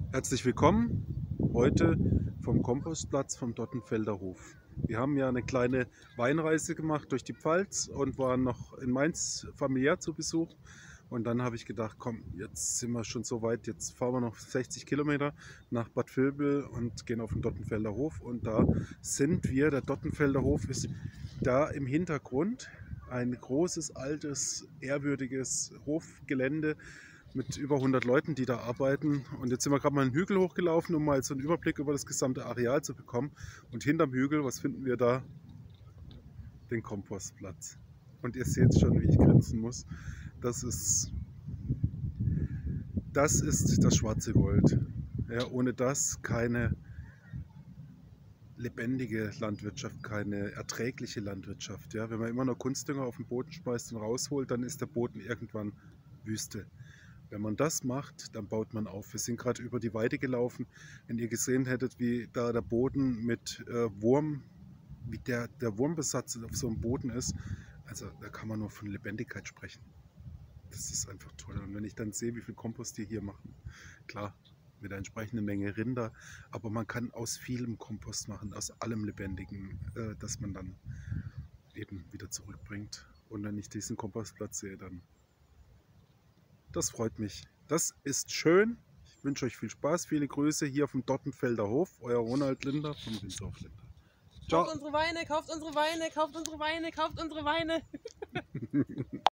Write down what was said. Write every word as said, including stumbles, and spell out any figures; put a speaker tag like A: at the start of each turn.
A: Herzlich willkommen heute vom Kompostplatz vom Dottenfelder Hof. Wir haben ja eine kleine Weinreise gemacht durch die Pfalz und waren noch in Mainz familiär zu Besuch. Und dann habe ich gedacht, komm, jetzt sind wir schon so weit, jetzt fahren wir noch sechzig Kilometer nach Bad Vilbel und gehen auf den Dottenfelder Hof. Und da sind wir, der Dottenfelder Hof ist da im Hintergrund, ein großes, altes, ehrwürdiges Hofgelände mit über hundert Leuten, die da arbeiten. Und jetzt sind wir gerade mal einen Hügel hochgelaufen, um mal so einen Überblick über das gesamte Areal zu bekommen. Und hinterm Hügel, was finden wir da? Den Kompostplatz. Und ihr seht schon, wie ich grinsen muss. Das ist das, ist das schwarze Gold. Ja, ohne das keine lebendige Landwirtschaft, keine erträgliche Landwirtschaft. Ja, wenn man immer nur Kunstdünger auf den Boden schmeißt und rausholt, dann ist der Boden irgendwann Wüste. Wenn man das macht, dann baut man auf. Wir sind gerade über die Weide gelaufen. Wenn ihr gesehen hättet, wie da der Boden mit äh, Wurm, wie der, der Wurmbesatz auf so einem Boden ist, also da kann man nur von Lebendigkeit sprechen. Das ist einfach toll. Und wenn ich dann sehe, wie viel Kompost die hier machen, klar, mit einer entsprechenden Menge Rinder, aber man kann aus vielem Kompost machen, aus allem Lebendigen, äh, das man dann eben wieder zurückbringt. Und wenn ich diesen Kompostplatz sehe, dann das freut mich. Das ist schön. Ich wünsche euch viel Spaß. Viele Grüße hier vom Dottenfelder Hof. Euer Ronald Linder vom Windsdorf Linder.
B: Kauft unsere Weine, kauft unsere Weine, kauft unsere Weine, kauft unsere Weine.